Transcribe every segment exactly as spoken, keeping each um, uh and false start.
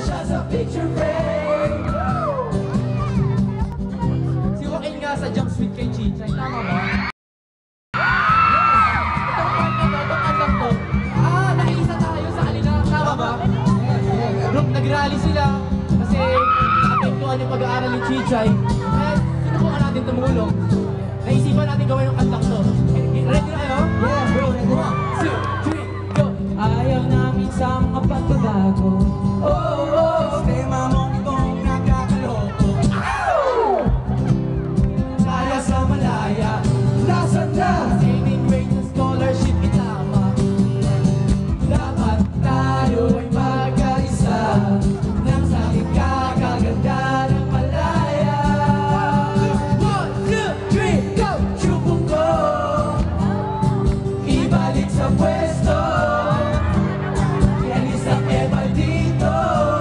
siya sa picture frame. Si Joaquin nga sa jump sweet kay Chichay, tama ba? Itong part na to, itong kantang to, ah, nakiisa tayo sa kanila, tama ba? Group, nag-rally sila kasi apektuhan yung pag-aaral ni Chichay. Kaya sinubukan natin tumulong. Naisipan natin gawin yung kantang to. Ready na kayo? Yeah, bro, ready na. One, two, three, go! Ayaw namin sa mga pagbabago. Oh, oh, oh. Sistema mong itong nakakaloko. Kaya sa malaya, nasaan na? Saving grade na scholarship itama. Dapat tayo ay magkaisa nang sa ikakaganda ng malaya. One, two, three, go! Chupong ko, ibalik sa pwesto. Ialis ang ebal dito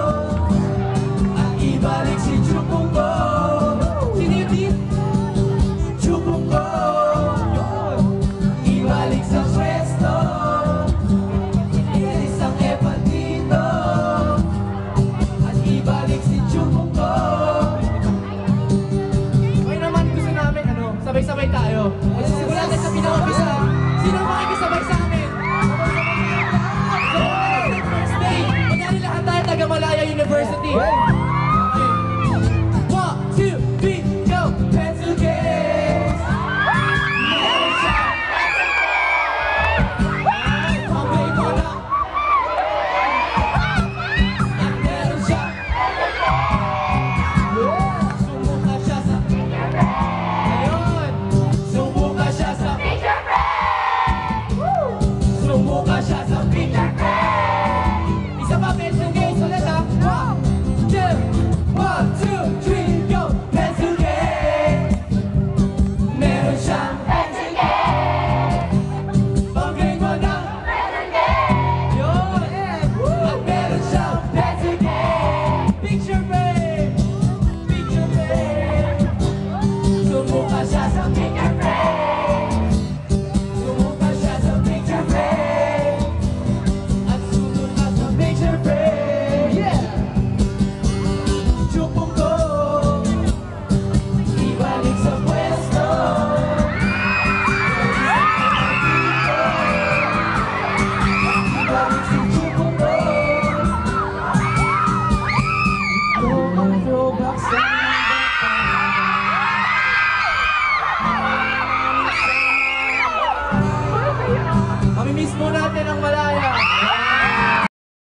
at ibalik si Chupong ko. Sino yung team? Chupong ko, ibalik sa pwesto. Ialis ang ebal dito at ibalik si Chupong ko. Okay naman, gusto namin, ano, sabay-sabay tayo. Magsisimula tayo sa pinaka-umpisa. Sino ang makikisabay sa amin? So, first day, kunyari lahat tayo taga Malaya University.